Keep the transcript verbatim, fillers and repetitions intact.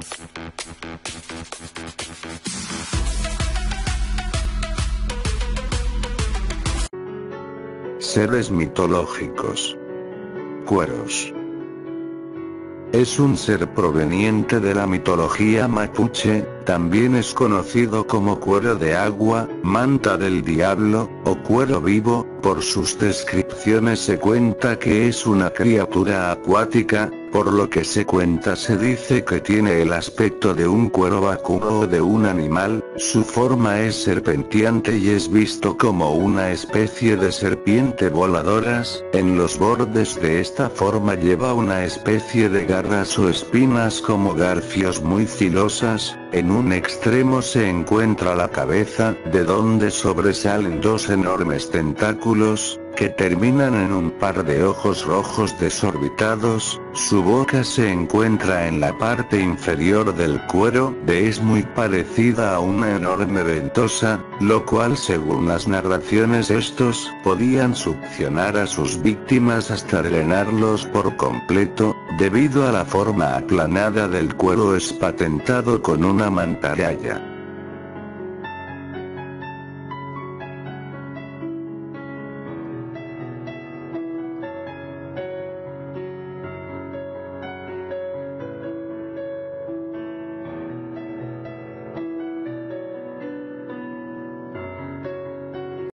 Seres mitológicos. Cueros. Es un ser proveniente de la mitología mapuche, también es conocido como cuero de agua, manta del diablo, o cuero vivo. Por sus descripciones se cuenta que es una criatura acuática, por lo que se cuenta se dice que tiene el aspecto de un cuero vacuno o de un animal, su forma es serpenteante y es visto como una especie de serpiente voladoras, en los bordes de esta forma lleva una especie de garras o espinas como garfios muy filosas, en un extremo se encuentra la cabeza, de donde sobresalen dos enormes tentáculos, que terminan en un par de ojos rojos desorbitados, su boca se encuentra en la parte inferior del cuero, de es muy parecida a una enorme ventosa, lo cual según las narraciones estos podían succionar a sus víctimas hasta drenarlos por completo, debido a la forma aplanada del cuero es patentado con una mantarraya.